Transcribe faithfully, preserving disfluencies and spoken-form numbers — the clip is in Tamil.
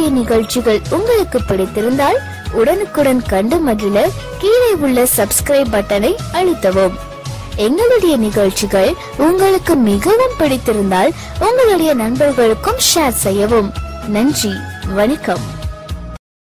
எங்களுடைய நிகழ்ச்சிகள் உங்களுக்கு பிடித்திருந்தால் உடனுக்குடன் கண்டு மகிழ கீழே உள்ள சப்ஸ்கிரைப் பட்டனை அழுத்தவும். எங்களுடைய நிகழ்ச்சிகள் உங்களுக்கு மிகவும் பிடித்திருந்தால் உங்களுடைய நண்பர்களுக்கும் ஷேர் செய்யவும். நன்றி, வணக்கம்.